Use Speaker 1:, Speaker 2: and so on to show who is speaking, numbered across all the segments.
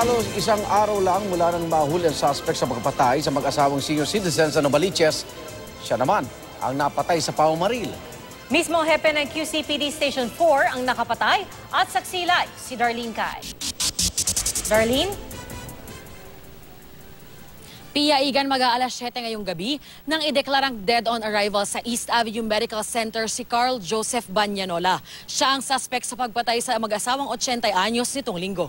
Speaker 1: Halos isang araw lang mula nang mahuli ang suspect sa pagpatay sa mag-asawang senior citizen sa Novaliches, siya naman ang napatay sa pamamaril.
Speaker 2: Mismo ang hepe ng QCPD Station 4 ang nakapatay at saksilay si Darlene Kai. Darlene?
Speaker 3: Pia, Igan, mag-aalas 7 ngayong gabi nang ideklarang dead on arrival sa East Avenue Medical Center si Carl Joseph Banyanola. Siya ang suspect sa pagpatay sa mag-asawang 80 anyos nitong linggo.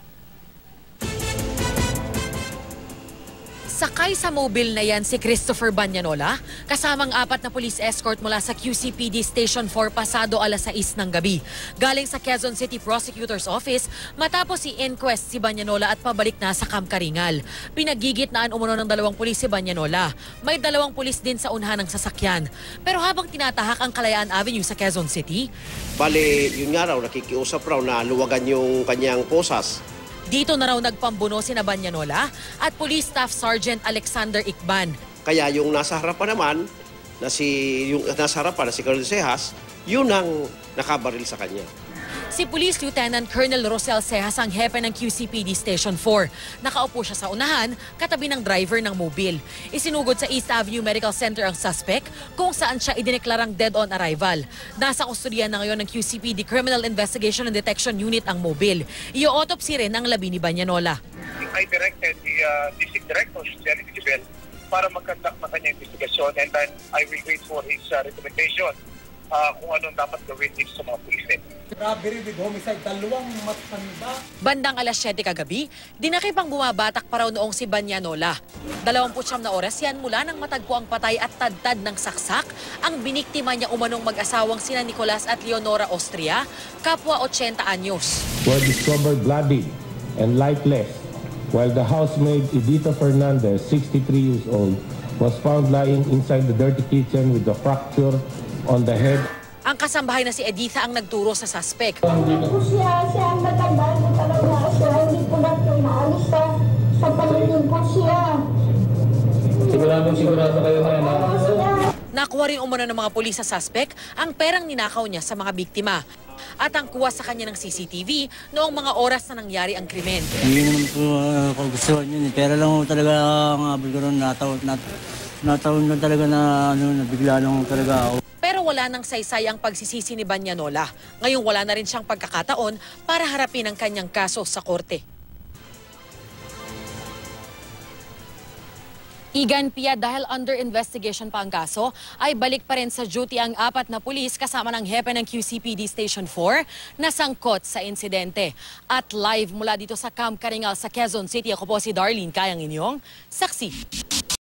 Speaker 3: Sakay sa mobile na yan si Christopher Banyanola, kasamang 4 na police escort mula sa QCPD Station 4 pasado alas 6 ng gabi. Galing sa Quezon City Prosecutor's Office matapos i-inquest si Banyanola at pabalik na sa Camp Karingal. Pinagigitnaan umano ng 2 pulis si Banyanola. May 2 pulis din sa unahan ng sasakyan. Pero habang tinatahak ang Kalayaan Avenue sa Quezon City,
Speaker 4: bale, yun nga raw, nakikiusap raw na luwagan yung kanyang posas.
Speaker 3: dito na raw nagpambuno sina Banyanola at Police Staff Sergeant Alexander Ikban.
Speaker 4: Kaya yung nasa harapan naman, na si Colonel Sehas, yun ang nakabaril sa kanya.
Speaker 3: Si Police Lieutenant Colonel Rosel Sehas ang hepe ng QCPD Station 4. Nakaupo siya sa unahan, katabi ng driver ng mobile. Isinugod sa East Avenue Medical Center ang suspect kung saan siya idineklarang dead on arrival. Nasa kustodiyan na ngayon ng QCPD Criminal Investigation and Detection Unit ang mobile. I-autopsy rin ang labi ni Banyanola.
Speaker 5: I directed the district director, Jerry Gibel, para mag-conduct na kanyang investigasyon, and then I will wait for his recommendation kung anong dapat gawin dito sa mga pulis.
Speaker 6: Robbery with homicide, 2 matanda.
Speaker 3: Bandang alas 7 kagabi, dinakipang bumabatak pa raw noong si Banyanola. 29 na oras yan mula nang matagpo ang patay at tadtad ng saksak ang biniktima niya umanong mag-asawang sina Nicolas at Leonora Austria, kapwa 80 anyos.
Speaker 7: Were discovered bloody and lifeless, while the housemaid Edita Fernandez, 63 years old, was found lying inside the dirty kitchen with a fracture on the head.
Speaker 3: Ang kasambahay na si Editha ang nagturo sa suspect.
Speaker 8: Hindi po siya ang matanda, talaga siya, hindi po natin naalis sa paligid po siya.
Speaker 7: Sigurado kayo na yan,
Speaker 3: Nakuha rin umano ng mga pulis sa suspect ang perang ninakaw niya sa mga biktima. At ang kuha sa kanya ng CCTV noong mga oras na nangyari ang krimen.
Speaker 9: Hindi naman po kagustuhan yun. Pero lang talaga ang abol ko ron, nataon lang talaga na nabigla lang talaga ako.
Speaker 3: Pero wala nang saysay ang pagsisisi ni Banyanola. Ngayong wala na rin siyang pagkakataon para harapin ang kanyang kaso sa korte. Igan, Pia, dahil under investigation pa ang kaso, ay balik pa rin sa duty ang 4 na pulis kasama ng hepe ng QCPD Station 4 na sangkot sa insidente. At live mula dito sa Camp Karingal sa Quezon City, ako po si Darlene Kai, ang inyong saksi.